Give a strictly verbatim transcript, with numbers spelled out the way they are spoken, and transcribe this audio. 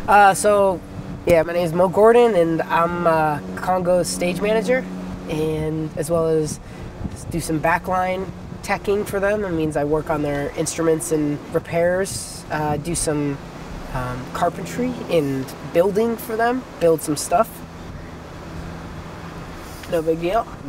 Uh, so, yeah, my name is Mo Gordon, and I'm uh, Congo's stage manager, and as well as do some backline teching for them. That means I work on their instruments and repairs, uh, do some um, carpentry and building for them, build some stuff. No big deal.